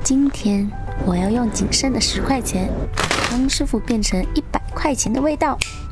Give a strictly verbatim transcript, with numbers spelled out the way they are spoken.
今天我要用仅剩的十块钱，帮师傅变成一百块钱的味道。